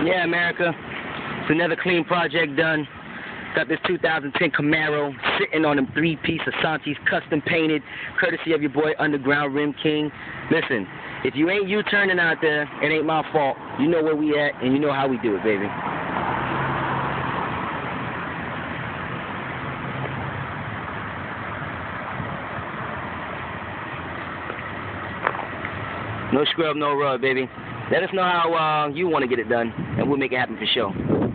Yeah, America. It's another clean project done. Got this 2010 Camaro sitting on them 3-piece Asantis, custom painted, courtesy of your boy Underground Rim King. Listen, if you ain't U-turning out there, it ain't my fault. You know where we at, and you know how we do it, baby. No scrub, no rub, baby. Let us know how you want to get it done, and we'll make it happen for sure.